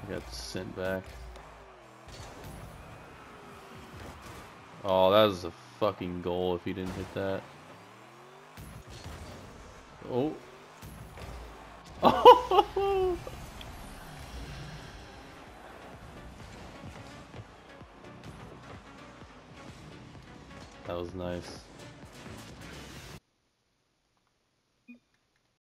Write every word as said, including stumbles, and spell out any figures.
I got sent back. Oh, that was a fucking goal if he didn't hit that. Oh. Oh. That was nice.